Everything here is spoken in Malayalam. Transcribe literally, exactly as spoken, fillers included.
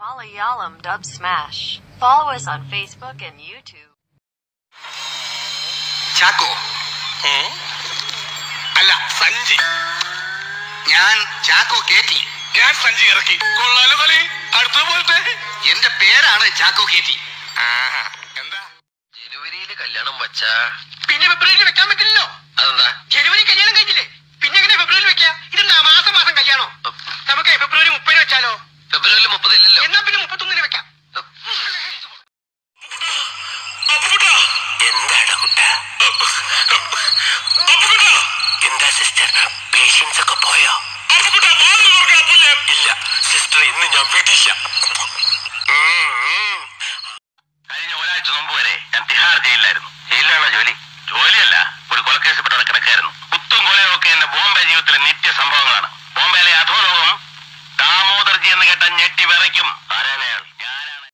Malayalam Dub Smash. Follow us on Facebook and YouTube. Chacko അല്ല സഞ്ചി. ഞാൻ ചാക്കോ കേറ്റി. ഞാൻ സഞ്ചി ഇറക്കി. കൊള്ളാലോ കളി. അടുത്ത പോലത്തെ. എന്റെ പേരാണ് ചാക്കോ കേറ്റി. എന്താ ജനുവരിയില് കല്യാണം വച്ചാ പിന്നെ ഫെബ്രുവരിയിൽ വെക്കാൻ പറ്റില്ലല്ലോ. അതെന്താ? ജനുവരി കല്യാണം കഴിഞ്ഞില്ലേ, പിന്നെ എങ്ങനെ ഫെബ്രുവരിയിൽ വെക്കാം? ഇതെന്താ മാസം മാസം കല്യാണോ? നമുക്ക് ഫെബ്രുവരി മുപ്പതിന് വെച്ചാലോ? ഫെബ്രുവരി മുപ്പതില്ലല്ലോ. എന്നാ പിന്നെ മുപ്പത്തൊന്നിന് വെക്കാം. എന്താടാ കുട്ട? എന്താ സിസ്റ്റർ, പേഷ്യൻസ് ഒക്കെ പോയോ? ഇല്ല സിസ്റ്റർ, ഇന്ന് ഞാൻ വിടില്ല. കഴിഞ്ഞ ഒരാഴ്ച മുമ്പ് വരെ ഞാൻ തിഹാർ ജയിലിലായിരുന്നു. ജയിലിലാണോ ജോലി? ജോലിയല്ല, ഒരു കൊലക്കേസപ്പെട്ട കിടക്കായിരുന്നു. കുത്തും കൊലയും ഒക്കെ എന്റെ ബോംബെ ജീവിതത്തിലെ നിത്യ സംഭവങ്ങളാണ്. ബോംബെയിലെ അധോലോകം ദാമോദർജി എന്ന് കേട്ട ഞെട്ടി വിറയ്ക്കും. ആരാണ് അയാൾ?